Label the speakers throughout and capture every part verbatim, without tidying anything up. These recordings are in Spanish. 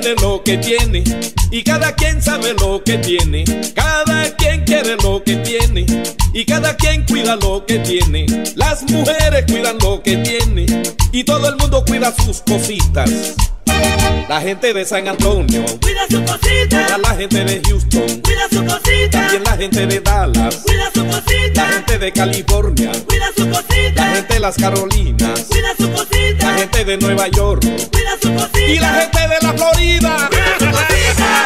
Speaker 1: tiene lo que tiene y cada quien sabe lo que tiene. Cada quien quiere lo que tiene y cada quien cuida lo que tiene. Las mujeres cuidan lo que tiene y todo el mundo cuida sus cositas. La gente de San Antonio
Speaker 2: cuida su cosita.
Speaker 1: Toda la gente de Houston
Speaker 2: cuida su cosita.
Speaker 1: También la gente de Dallas
Speaker 2: cuida su cosita.
Speaker 1: La gente de California
Speaker 2: cuida su cosita.
Speaker 1: La gente de las Carolinas
Speaker 2: cuida su cosita.
Speaker 1: La gente de Nueva York
Speaker 2: cuida su cosita.
Speaker 1: Y la gente de la Florida
Speaker 2: cuida su cosita.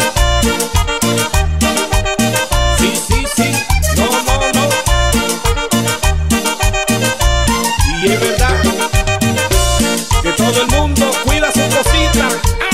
Speaker 1: Sí, sí, sí, no, no, no. Y es verdad que todo el mundo cuida su cosita.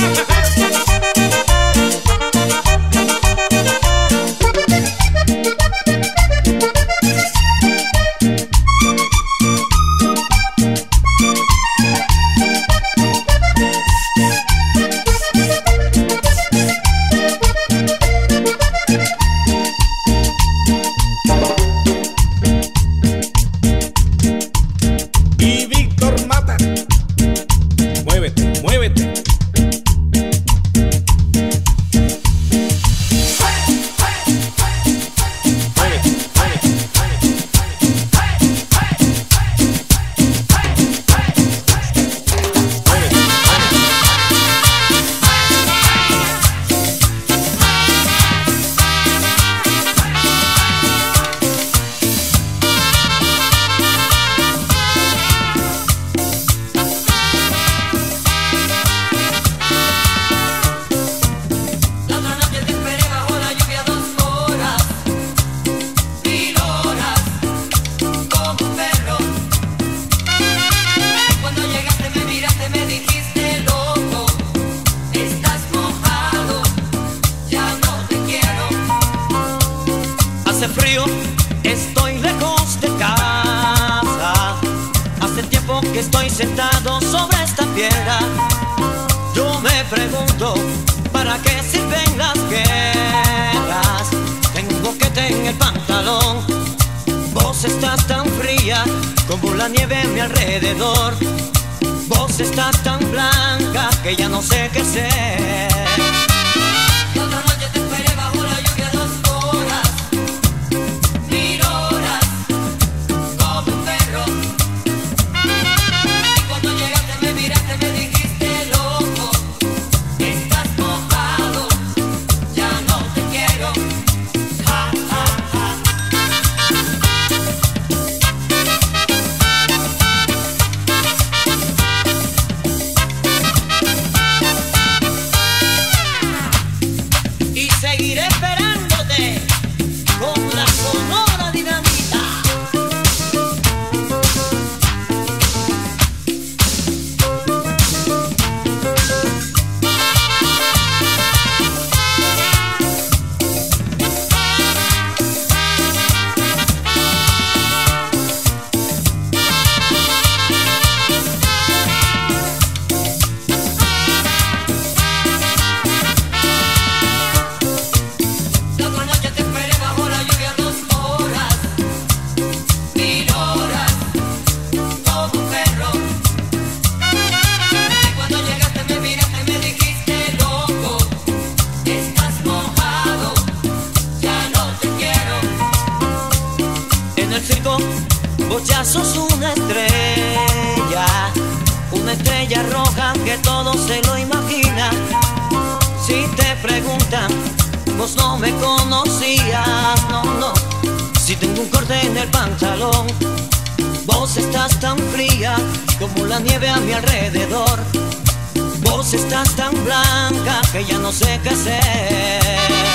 Speaker 3: Estoy lejos de casa. Hace tiempo que estoy sentado sobre esta piedra. Yo me pregunto, ¿para qué sirven las guerras? Tengo un boquete en el pantalón. Vos estás tan fría como la nieve a mi alrededor. Vos estás tan blanca que ya no sé qué ser. Seguiré esperándote con la sonora dinamita. Vos ya sos una estrella, una estrella roja que todo se lo imagina. Si te preguntan, vos no me conocías, no, no. Si tengo un corte en el pantalón, vos estás tan fría como la nieve a mi alrededor. Vos estás tan blanca que ya no sé qué hacer.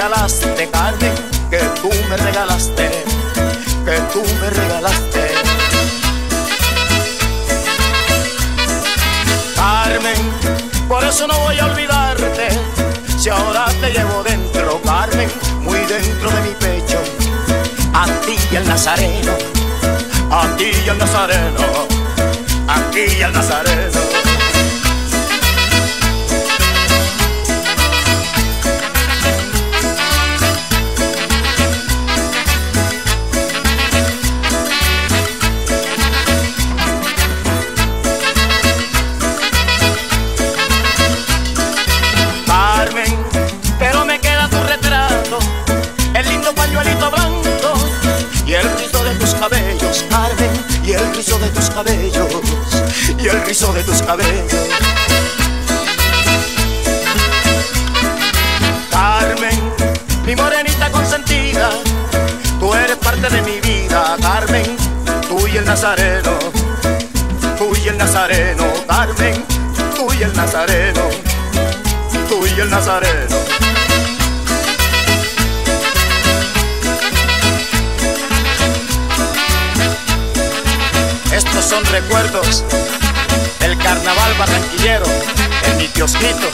Speaker 4: regalaste, Carmen, que tú me regalaste, que tú me regalaste. Carmen, por eso no voy a olvidarte, si ahora te llevo dentro, Carmen, muy dentro de mi pecho. A ti y al Nazareno, a ti y al Nazareno, a ti y al Nazareno. Carmen, pero me queda tu retrato, el lindo pañuelito blanco y el rizo de tus cabellos, Carmen, y el rizo de tus cabellos, y el rizo de tus cabellos. Carmen, mi morenita consentida, tú eres parte de mi vida, Carmen, tú y el Nazareno, tú y el Nazareno, Carmen, tú y el Nazareno, tú y el Nazareno. Estos son recuerdos del carnaval barranquillero en mi kiosquito.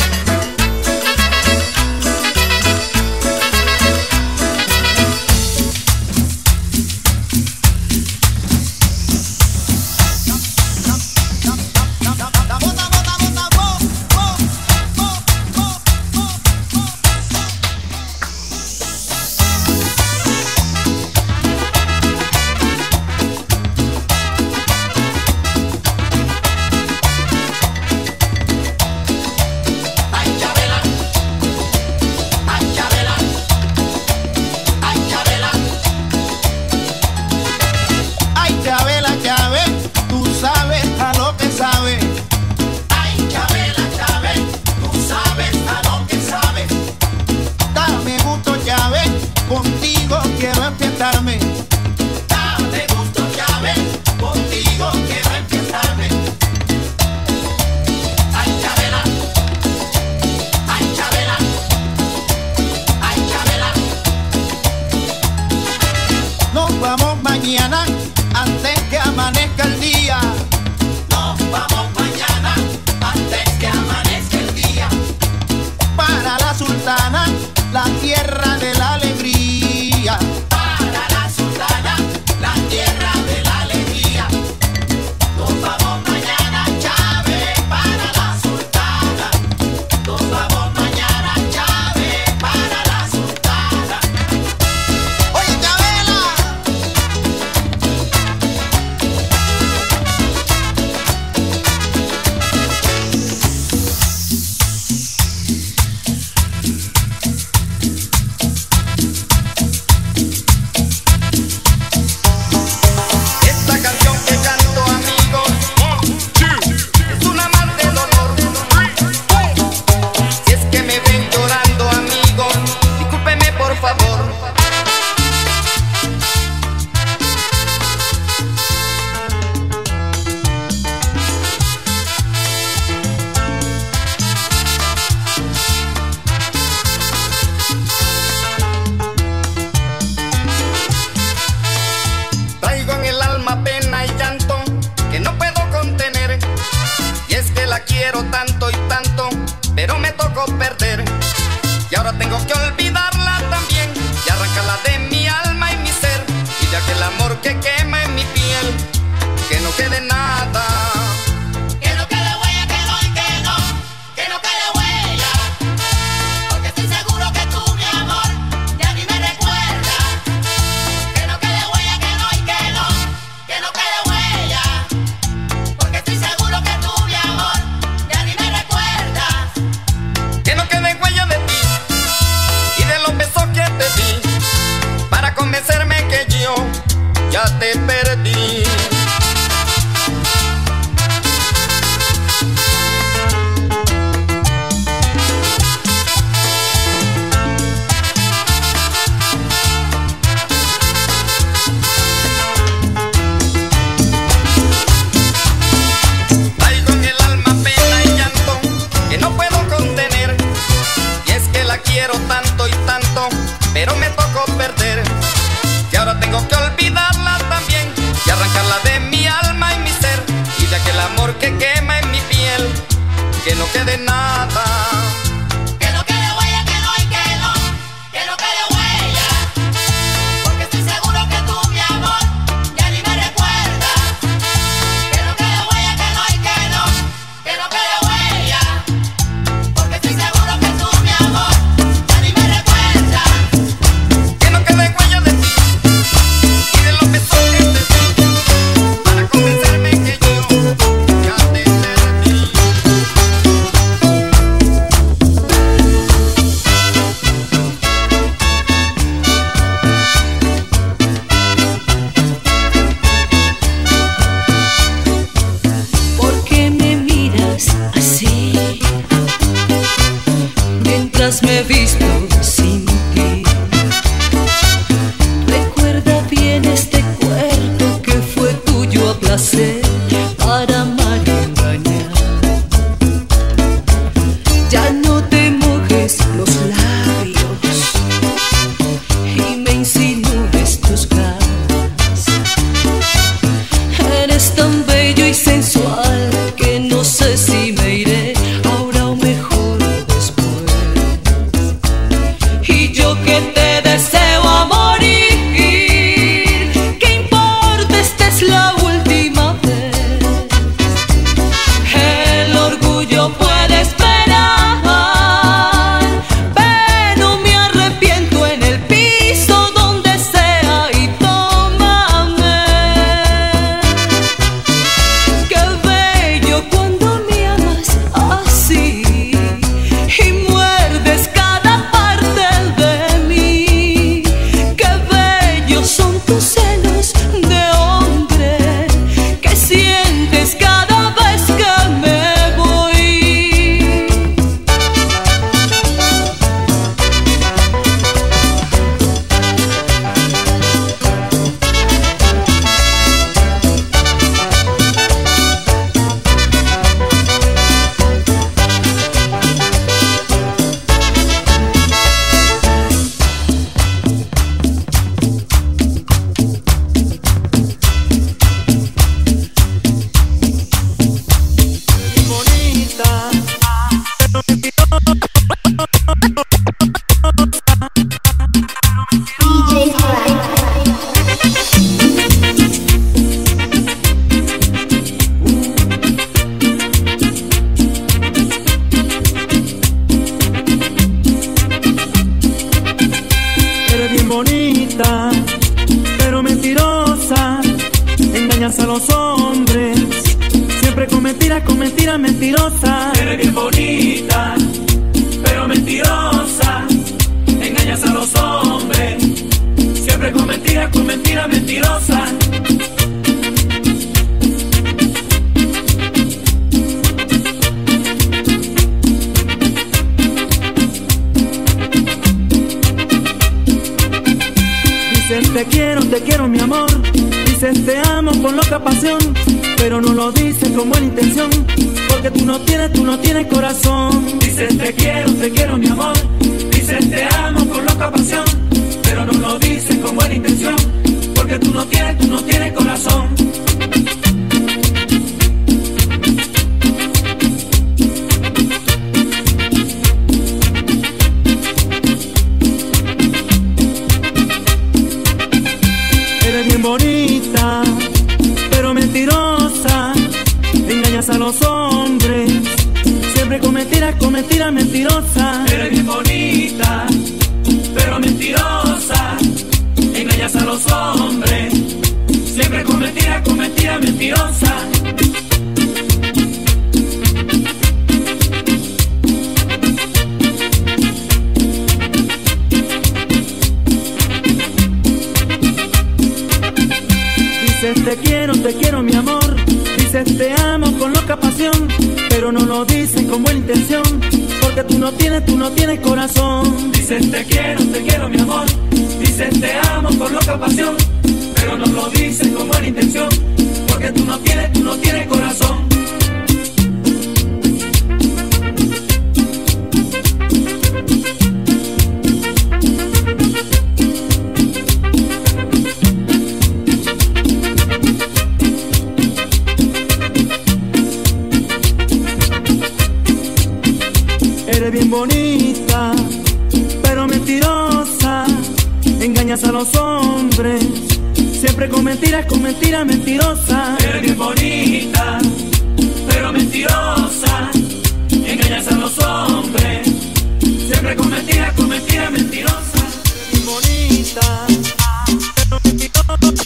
Speaker 4: huella de nada.
Speaker 2: Que no quede huella, que no hay que no, que no quede huella. Porque estoy seguro que tú, mi amor, ya ni me recuerdas. Que no quede huella, que no hay que no, que no quede huella. Porque estoy seguro que tú, mi amor, ya ni me recuerdas.
Speaker 4: Que no quede huella de ti y de los besos que te di para convencerme que yo ya te perdí.
Speaker 5: ¿Por qué me miras así? Mientras me visto sin ti. Recuerda bien este cuerpo que fue tuyo a placer para amar y engañar. Ya no te mojes los labios y me insinúes tus ganas. Eres tan bello y sensual que no sé si me iré ahora o mejor después. Y yo que te deseo a morir, ¿qué importa? Esta es la última vez. El orgullo puede esperar, pero me arrepiento en el piso donde sea y tómame. Qué bello cuando me amas así y muerdes cada parte de mí. Qué bellos son tus celos de hombre que sientes cada vez que me voy.
Speaker 6: Eres bien bonita, pero mentirosa, engañas a los hombres, siempre con mentiras, con mentiras mentirosas. Eres bien bonita, pero mentirosa, engañas a los hombres, siempre con mentiras, con mentiras mentirosas. Dices te quiero, te quiero mi amor, dices te amo con loca pasión, pero no lo dices con buena intención, porque tú no tienes, tú no tienes corazón. Dices te quiero, te quiero mi amor, dices te amo con loca pasión, pero no lo dices con buena intención, porque tú no tienes, tú no tienes corazón. Eres bien bonita, pero mentirosa, engañas a los hombres, siempre con mentiras, con mentiras mentirosas. Eres bien bonita, pero mentirosa, engañas a los hombres, siempre con mentiras, con mentiras mentirosas. Dices te quiero, te quiero mi amor, dices te amo con loca pasión, pero no lo dices con buena intención, porque tú no tienes, tú no tienes corazón. Dices te quiero, te quiero mi amor, dices te amo con loca pasión, pero no lo dices con buena intención, porque tú no tienes, tú no tienes corazón. mentirosa, engañas a los hombres, siempre con mentiras, con mentiras, mentirosa.
Speaker 7: Eres bien bonita, pero mentirosa, engañas a los hombres, siempre con mentiras, con mentiras, mentirosa.
Speaker 6: Eres bien bonita, pero mentirosa.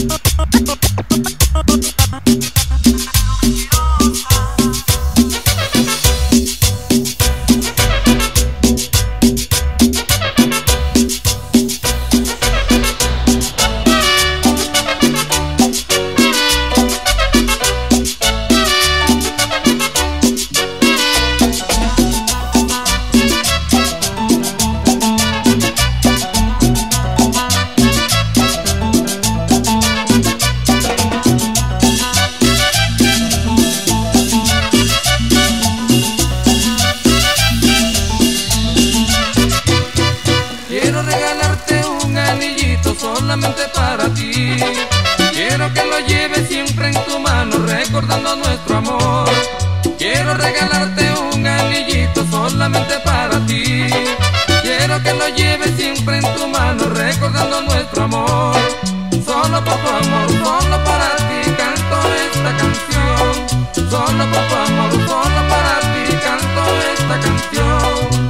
Speaker 8: Solamente para ti, quiero que lo lleves siempre en tu mano, recordando nuestro amor. Quiero regalarte un anillito solamente para ti, quiero que lo lleves siempre en tu mano, recordando nuestro amor. Solo por tu amor, solo para ti canto esta canción. Solo por tu amor, solo para ti canto esta canción.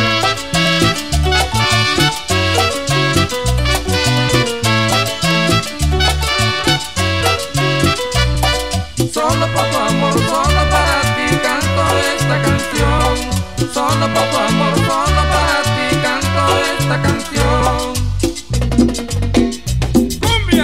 Speaker 8: Solo por tu amor, solo para ti canto esta canción. Solo por tu amor, solo para ti canto esta canción. ¡Cumbia!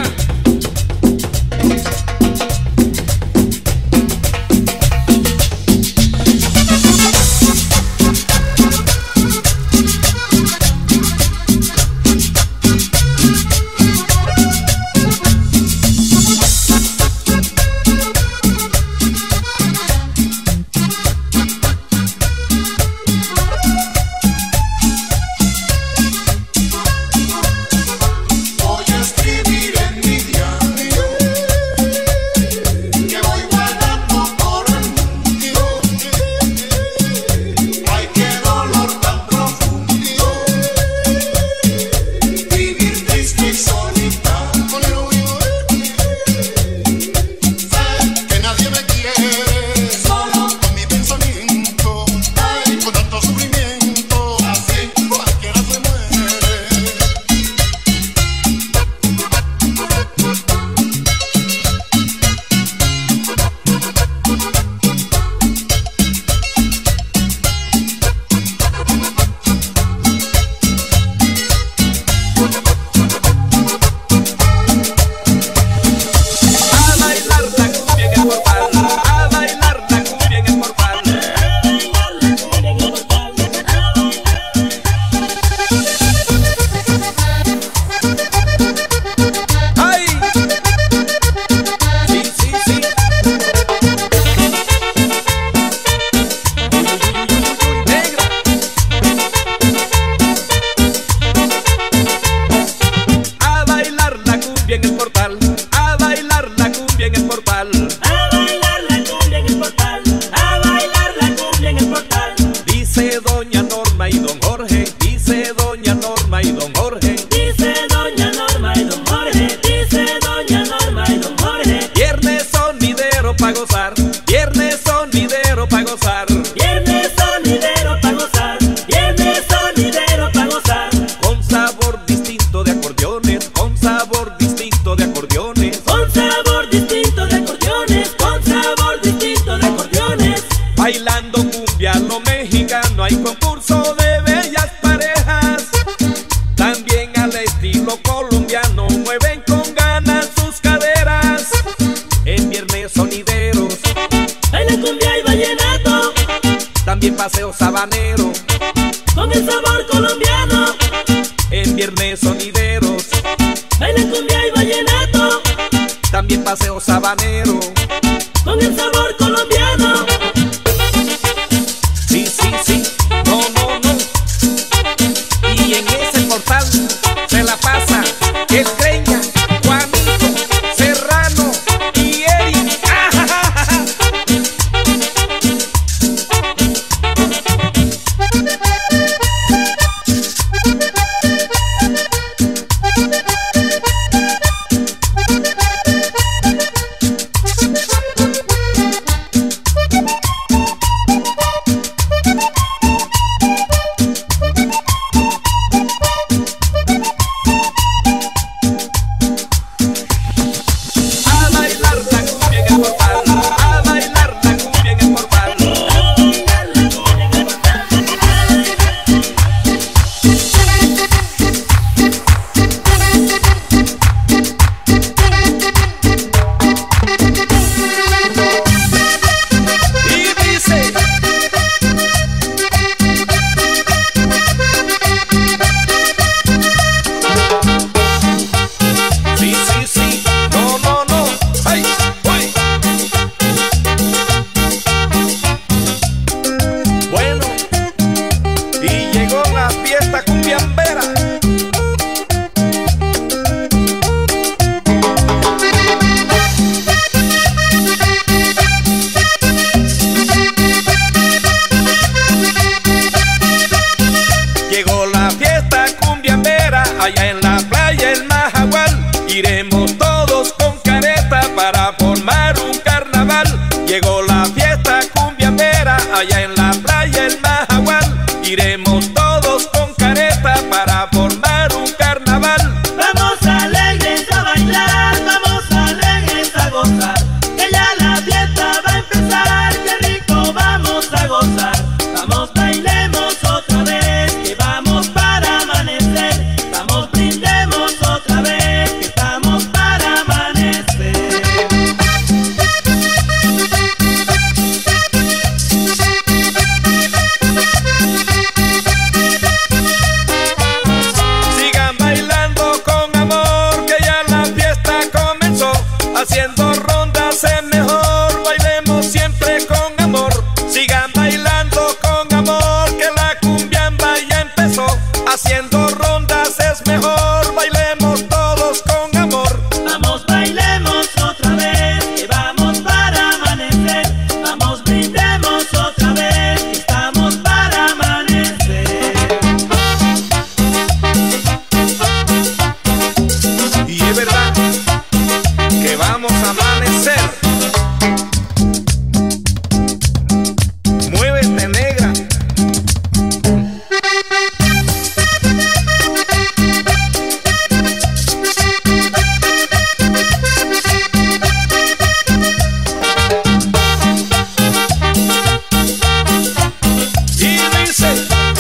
Speaker 1: Paseo sabanero,
Speaker 7: con el sabor colombiano.
Speaker 1: En viernes sonideros,
Speaker 7: baila cumbia y vallenato.
Speaker 1: También paseo sabanero,
Speaker 7: con el sabor colombiano.
Speaker 1: Sí, sí, sí, no, no, no. Y en ese portal se la pasa el Greña, Juanito, Serrano y Eric. ¡Ah, ja, ja, ja! allá en la playa El Majagual. Iremos todos con careta para formar un carnaval. Llegó la fiesta cumbiambera allá en la playa El Majagual. Iremos todos con careta para formar un carnaval.
Speaker 6: Vamos alegres a bailar, vamos alegres a gozar, que ya la fiesta va a empezar, qué rico vamos a gozar. Vamos, bailemos otra vez, que vamos para amanecer. Vamos, brindemos otra vez, que estamos para amanecer.
Speaker 1: Sigan bailando con amor, que ya la fiesta comenzó. Haciendo rondas es mejor, bailemos siempre con amor. Sigan bailando con amor, que la cumbiamba ya empezó. Haciendo rondas es mejor, bailemos todos con amor.
Speaker 6: Vamos, bailemos otra vez, que vamos para amanecer. Vamos, brindemos otra vez, que estamos para amanecer.
Speaker 1: Y es verdad que vamos a amanecer. Muévete, negra. Y dice: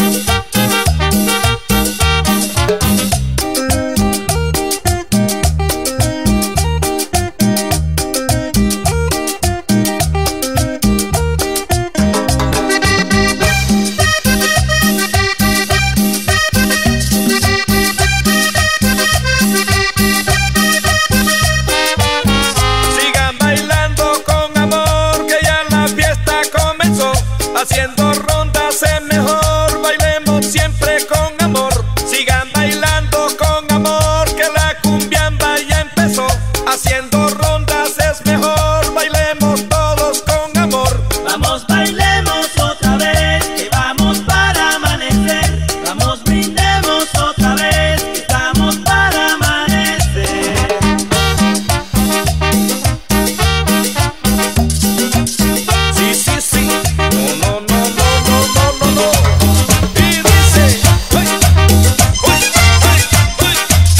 Speaker 1: sigan bailando con amor, que ya la fiesta comenzó. Haciendo rondas es mejor, bailemos siempre con amor. Sigan bailando con amor, que la cumbiamba ya empezó. Haciendo rondas es mejor, bailemos todos con amor.
Speaker 6: Vamos, bailemos otra vez, que vamos para amanecer. Vamos, brindemos otra vez, que estamos para amanecer.
Speaker 1: Sí, sí, sí. No, no, no, no, no, no, no, no. Y dice: ¡ay! ¡ay! ¡ay! ¡ay!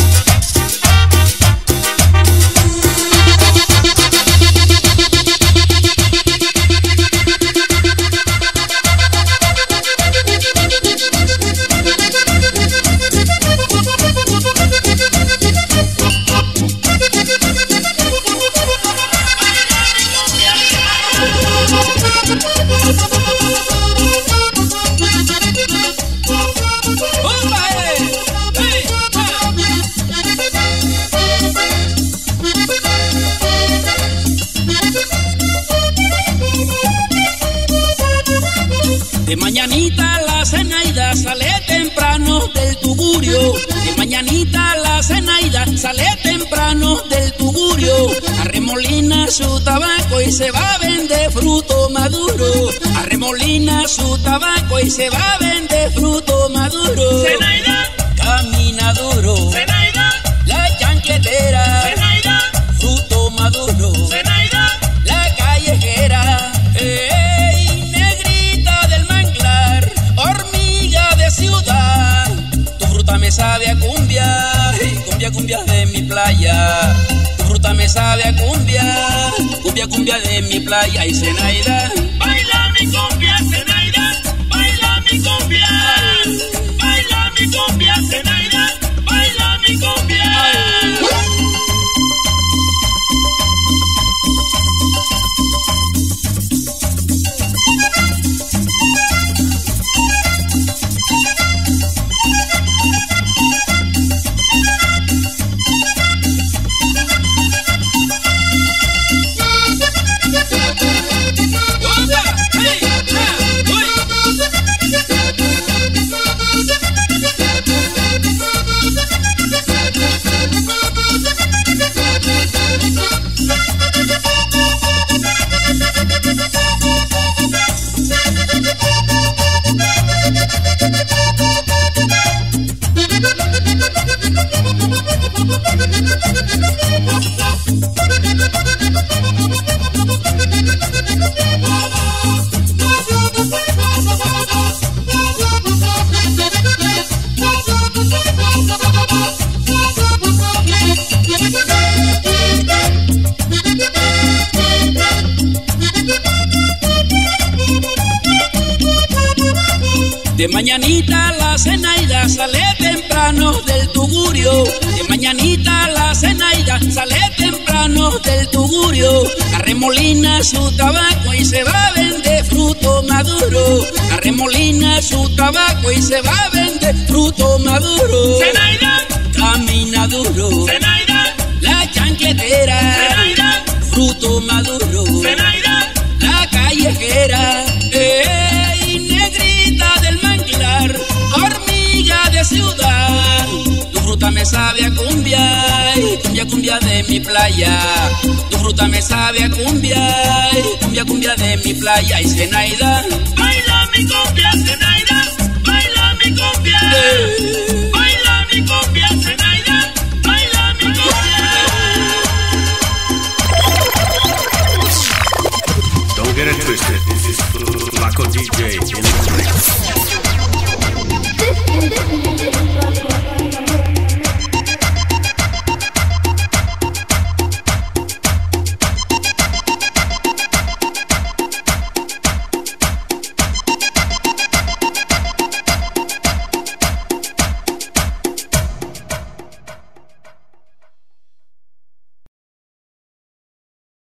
Speaker 9: De mañanita la Zenaida sale temprano del tugurio. De mañanita la Zenaida sale temprano del tugurio. Arremolina su tabaco y se va a vender fruto maduro. Arremolina su tabaco y se va a vender fruto maduro.
Speaker 6: Zenaida,
Speaker 9: Camina duro.
Speaker 6: Zenaida,
Speaker 9: La chancletera.
Speaker 6: Zenaida,
Speaker 9: Fruto maduro.
Speaker 6: Zenaida.
Speaker 9: La callejera. ¡Ey, negrita del manglar! Hormiga de ciudad. Tu fruta me sabe a cumbia. ¡Ey, cumbia, cumbia de mi playa! Tu fruta me sabe a cumbia. Cumbia, cumbia de mi playa. Y Zenaida,
Speaker 6: Baila mi cumbia, Zenaida, baila mi cumbia. Baila mi cumbia, Zenaida, baila mi cumbia.
Speaker 9: ¡Opa! ¡Hey! ¡Ah! ¡Uy! De mañanita la Zenaida sale temprano del tugurio. De mañanita la Zenaida sale temprano del tugurio. Arremolina su tabaco y se va a vender fruto maduro. Arremolina su tabaco y se va a vender fruto maduro.
Speaker 7: Zenaida,
Speaker 9: camina duro.
Speaker 7: Zenaida,
Speaker 9: la chancletera.
Speaker 7: Zenaida,
Speaker 9: fruto maduro.
Speaker 7: Zenaida,
Speaker 9: la callejera. Ey, negrita del manglar, hormiga de ciudad. Tu fruta me sabe a cumbia, ay, cumbia, cumbia de mi playa. Tu fruta me sabe a cumbia, ay, cumbia, cumbia de mi playa. Y Zenaida,
Speaker 7: baila mi cumbia, Zenaida, baila mi cumbia.
Speaker 9: eh.